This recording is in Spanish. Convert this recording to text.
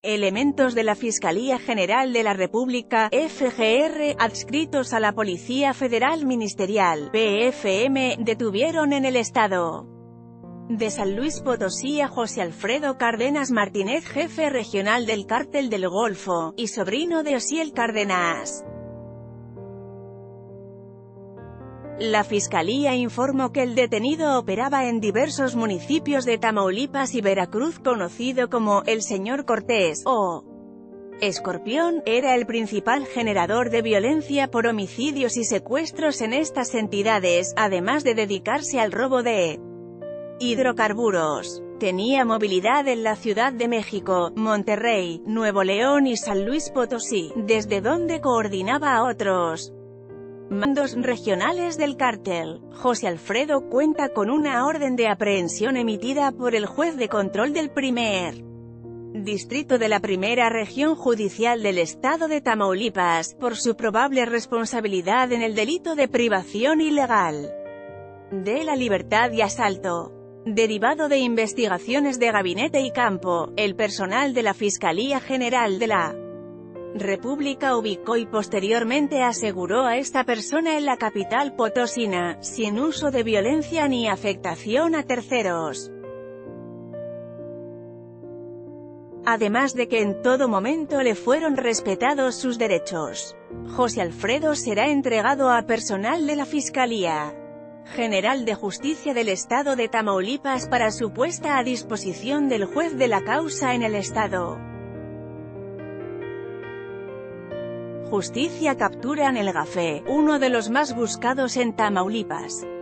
Elementos de la Fiscalía General de la República, FGR, adscritos a la Policía Federal Ministerial, PFM, detuvieron en el estado de San Luis Potosí a José Alfredo Cárdenas Martínez, jefe regional del Cártel del Golfo, y sobrino de Osiel Cárdenas. La Fiscalía informó que el detenido operaba en diversos municipios de Tamaulipas y Veracruz, conocido como «El Señor Cortés» o «Escorpión». Era el principal generador de violencia por homicidios y secuestros en estas entidades, además de dedicarse al robo de hidrocarburos. Tenía movilidad en la Ciudad de México, Monterrey, Nuevo León y San Luis Potosí, desde donde coordinaba a otros mandos regionales del cártel. José Alfredo cuenta con una orden de aprehensión emitida por el juez de control del primer distrito de la Primera Región Judicial del Estado de Tamaulipas, por su probable responsabilidad en el delito de privación ilegal de la libertad y asalto. Derivado de investigaciones de gabinete y campo, el personal de la Fiscalía General de la República ubicó y posteriormente aseguró a esta persona en la capital potosina, sin uso de violencia ni afectación a terceros. Además de que en todo momento le fueron respetados sus derechos. José Alfredo será entregado a personal de la Fiscalía General de Justicia del Estado de Tamaulipas para su puesta a disposición del juez de la causa en el estado. Justicia capturan el Gafé, uno de los más buscados en Tamaulipas.